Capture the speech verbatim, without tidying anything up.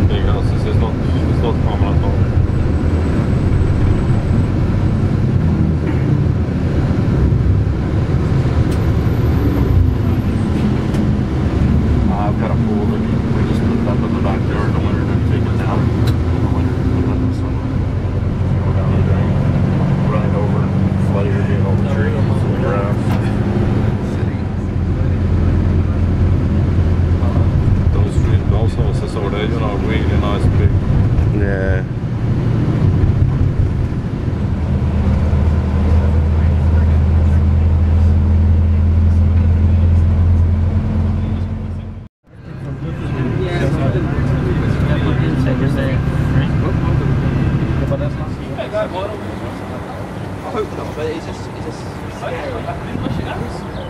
big houses. It's not, it's not common at all. I've got a pool that we just put up in the backyard in the winter and then take it down in the winter, put it up in the summer. Go down the drain, run it over, flood your in all the trees and the grass. City. Those, those houses over there, you know, really nice big. Yeah. I hope not, but it's just, it's just scary.